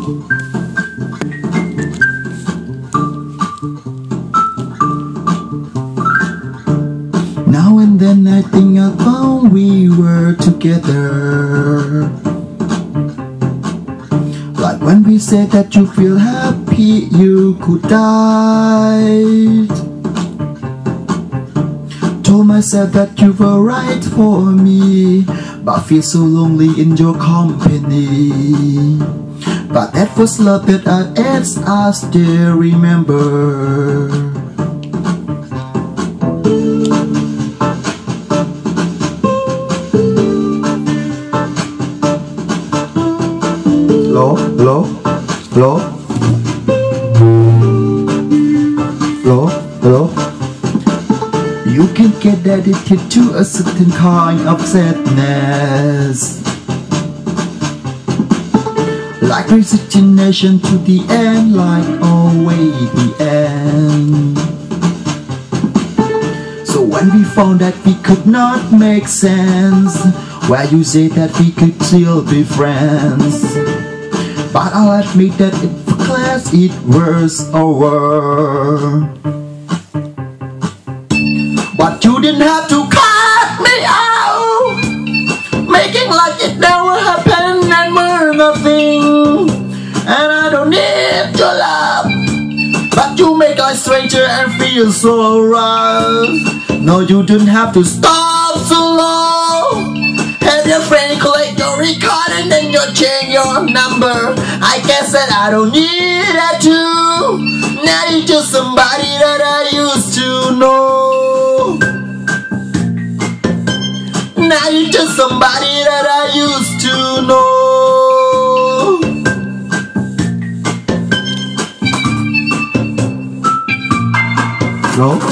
Now and then I think about we were together, like when we said that you feel happy you could die. Told myself that you were right for me, but feel so lonely in your company. But that was love that I still remember. Hello, hello, hello, hello, hello. You can get addicted to a certain kind of sadness, like resignation to the end, like always the end. So when we found that we could not make sense, where you say that we could still be friends, but I'll admit that for class it was over. But you didn't have to cut me out, making like it never happened and we're nothing. And I don't need your love, but you make us stranger and feel so right. No, you didn't have to stop so long. Have your friend collect your record and then you change your number. I guess that I don't need that too. Now you're just somebody that I used to know. Now you're just somebody that I used to know. Hello?